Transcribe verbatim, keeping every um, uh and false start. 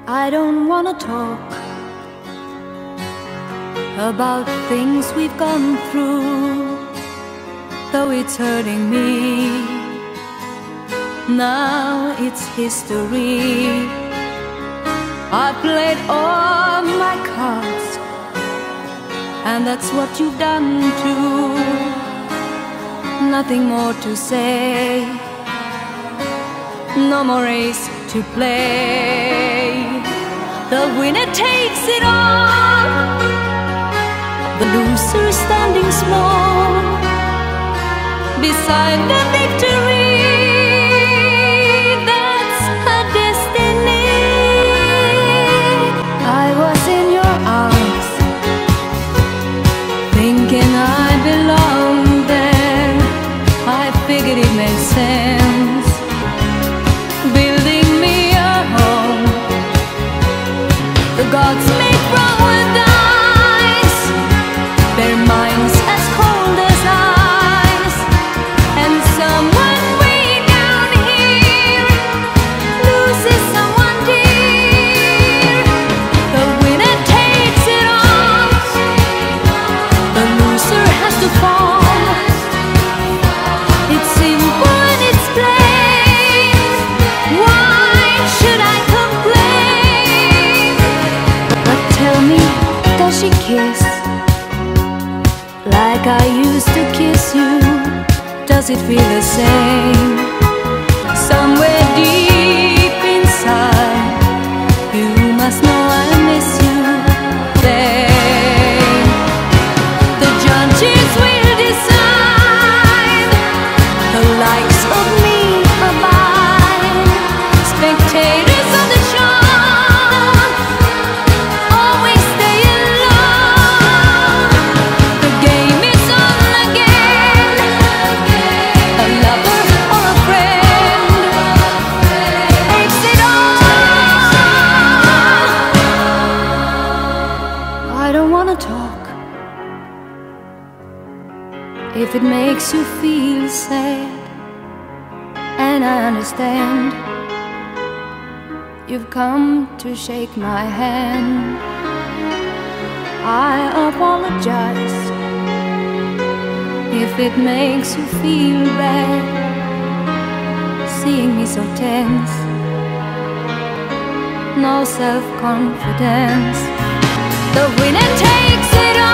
I don't wanna talk about things we've gone through, though it's hurting me. Now it's history. I played all my cards, and that's what you've done too. Nothing more to say, no more race to play. The winner takes it all, the loser standing small beside the victory. That's her destiny. I was in your arms, thinking I belonged there. I figured it made sense, building me a home. The gods made paradise, their minds as cold as ice, and someone way down here loses someone dear. The winner takes it all, the loser has to fall. It's simple and it's plain. Why should I complain? But tell me, does she kiss like I used to kiss you? Does it feel the same? Somewhere deep inside, you must know I miss you. Then the judges will decide, the likes of me abide. Spectators of the show always stay alone. The game is on again, a lover or a friend takes it all. I don't wanna talk if it makes you feel sad, and I understand. You've come to shake my hand. I apologize if it makes you feel bad, seeing me so tense, no self-confidence. The winner takes it all.